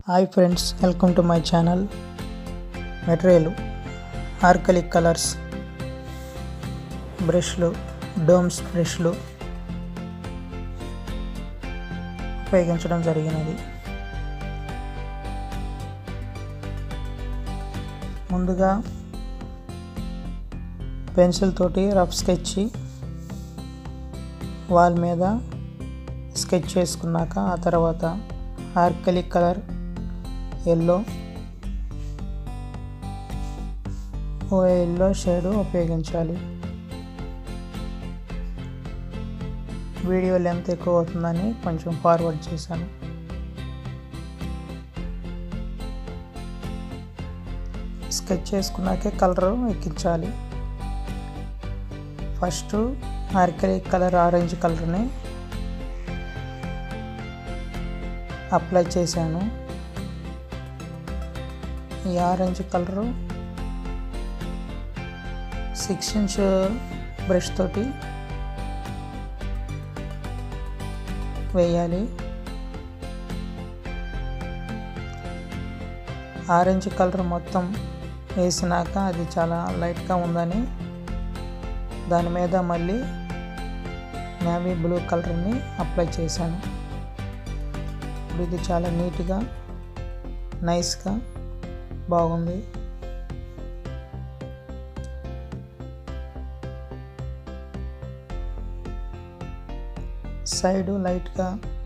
Hi friends, welcome to my channel. Material acrylic colours బ్రష్లు, డోమ్స్ బ్రష్లు ఉపయోగించడం జరిగినది. ముందుగా పెన్సిల్ తోటి రఫ్ స్కెచ్ వాల్ మీద స్కెచ్ చేసుకున్నాక ఆ తర్వాత ఆర్కలిక్ కలర్ ఎల్లో షేడ్ ఉపయోగించాలి. వీడియో లెంత్ ఎక్కువ అవుతుందని కొంచెం ఫార్వర్డ్ చేశాను. స్కెచ్ చేసుకున్నాకే కలర్ ఎక్కించాలి. ఫస్ట్ ఆర్కలిక్ కలర్ ఆరెంజ్ కలర్ని అప్లై చేశాను. ఈ ఆరెంజ్ కలరు 6 ఇంచ్ బ్రష్ తోటి వేయాలి. ఆరెంజ్ కలర్ మొత్తం వేసినాక అది చాలా లైట్గా ఉందని దాని మీద మళ్ళీ నేవీ బ్లూ కలర్ని అప్లై చేశాను. ఇప్పుడు ఇది చాలా నీట్గా నైస్గా బాగుంది. సైడు లైట్గా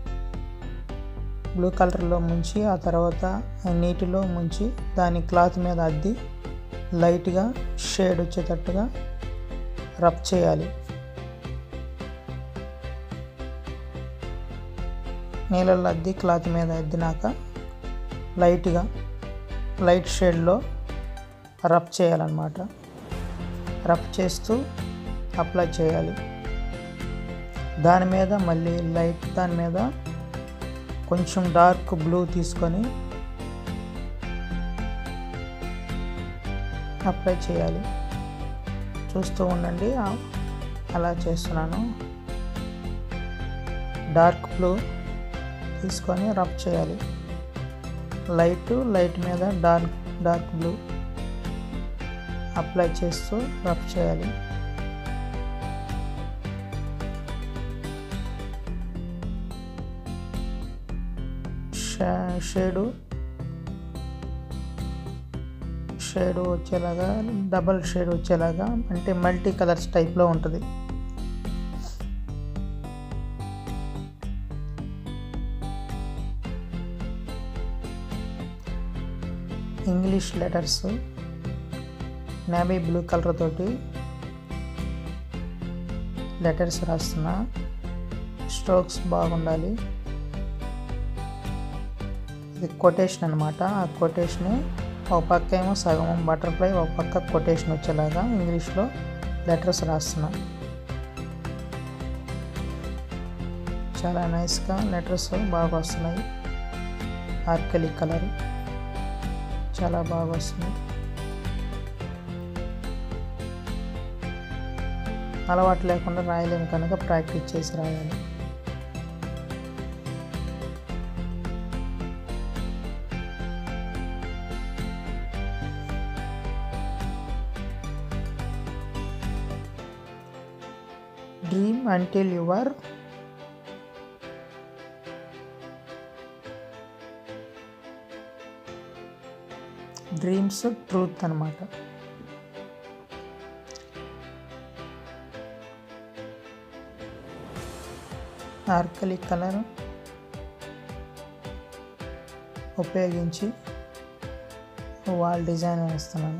బ్లూ కలర్లో ముంచి ఆ తర్వాత నీటిలో ముంచి దాని క్లాత్ మీద అద్ది లైట్గా షేడ్ వచ్చేటట్టుగా రబ్ చేయాలి. నీళ్ళల్లో అద్ది క్లాత్ మీద అద్దినాక లైట్ షేడ్లో రబ్ చేయాలన్నమాట. రబ్ చేస్తూ అప్లై చేయాలి. దాని మీద మళ్ళీ దాని మీద కొంచెం డార్క్ బ్లూ తీసుకొని అప్లై చేయాలి. చూస్తూ ఉండండి, అలా చేస్తున్నాను. డార్క్ బ్లూ తీసుకొని రబ్ చేయాలి. లైట్ మీద డార్క్ బ్లూ అప్లై చేస్తూ రబ్ చేయాలి. షేడు వచ్చేలాగా, డబల్ షేడ్ వచ్చేలాగా, అంటే మల్టీ కలర్స్ టైప్లో ఉంటుంది. English letters navy blue colour తోటి లెటర్స్ రాస్తున్నా. స్ట్రోక్స్ బాగుండాలి. ఇది కొటేషన్ అనమాట. ఆ కొటేషన్ ఒక పక్క ఏమో సగం బటర్ఫ్లై, ఒక పక్క కొటేషన్ వచ్చేలాగా ఇంగ్లీష్లో లెటర్స్ రాస్తున్నా. చాలా నైస్గా లెటర్స్ బాగా వస్తున్నాయి. ఆర్కలిక్ కలర్ చాలా బాగా వస్తుంది. అలవాటు లేకుండా రాయలేము కనుక ప్రాక్టీస్ చేసి రాయాలి. Dream until your dreams truth అన్నమాట. ఆర్కలిక్ కలర్ ఉపయోగించి వాల్ డిజైన్ వేస్తున్నాను.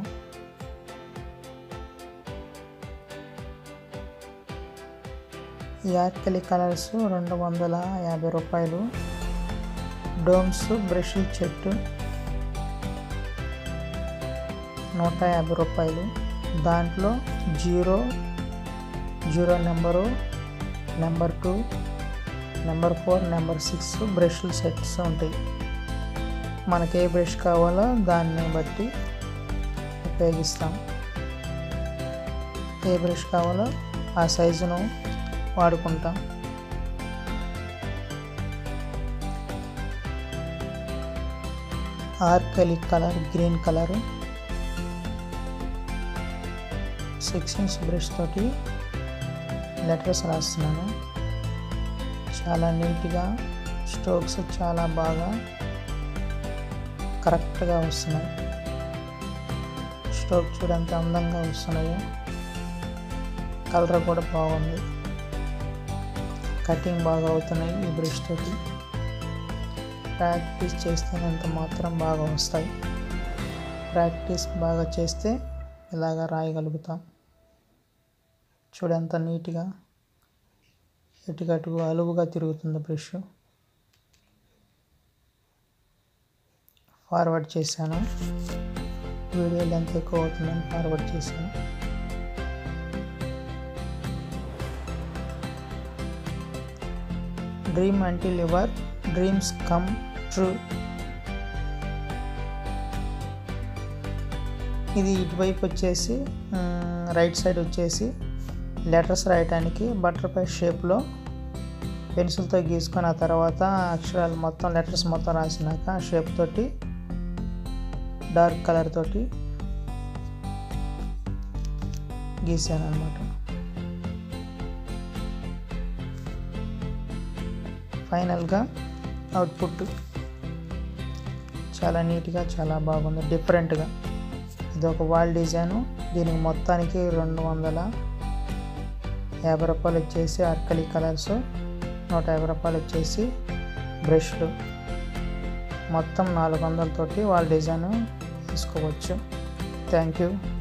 ఈ ఆర్కలిక్ కలర్స్ 250 రూపాయలు. డోమ్స్ బ్రష్ చెట్టు 150 రూపాయలు. దాంట్లో 0 నెంబరు, నెంబర్ 2, నెంబర్ 4, నెంబర్ 6 బ్రష్లు సెట్స్ ఉంటాయి. మనకి ఏ బ్రష్ కావాలో దాన్ని బట్టి ఉపయోగిస్తాం. ఏ బ్రష్ కావాలో ఆ సైజును వాడుకుంటాం. Acrylic colour green colour 6-inch brush తోటి లెటర్స్ రాస్తున్నాను. చాలా నీట్గా స్ట్రోక్స్ చాలా బాగా కరెక్ట్గా వస్తున్నాయి. స్ట్రోక్ చూడంత అందంగా వస్తున్నాయి. కలర్ కూడా బాగుంది. కటింగ్ బాగా అవుతున్నాయి ఈ బ్రష్ తోటి. ప్రాక్టీస్ చేస్తేనంత మాత్రం బాగా వస్తాయి. ప్రాక్టీస్ బాగా చేస్తే ఇలాగా రాయగలుగుతాం. చూడంత నీట్గా ఎటుకటుగా అలువుగా తిరుగుతుంది బ్రష్. ఫార్వర్డ్ చేశాను. వీడియో లెంత్ ఎక్కువ అవుతుందని ఫార్వర్డ్ చేశాను. Dream until your dreams come true. ఇది ఇటువైపు వచ్చేసి రైట్ సైడ్ వచ్చేసి లెటర్స్ రాయడానికి బటర్ఫ్లై షేప్లో పెన్సిల్తో గీసుకొని ఆ తర్వాత అక్షరాలు మొత్తం లెటర్స్ మొత్తం రాసినాక ఆ షేప్ తోటి డార్క్ కలర్ తోటి గీసాను అన్నమాట. ఫైనల్గా అవుట్పుట్ చాలా నీట్గా చాలా బాగుంది, డిఫరెంట్గా. ఇది ఒక వాల్ డిజైను. దీనికి మొత్తానికి 250 రూపాయలు వచ్చేసి ఆర్కాలిక్ కలర్స్, 150 రూపాయలు వచ్చేసి బ్రష్లు. మొత్తం 400 తోటి వాల్ డిజైన్ తీసుకోవచ్చు. Thank you.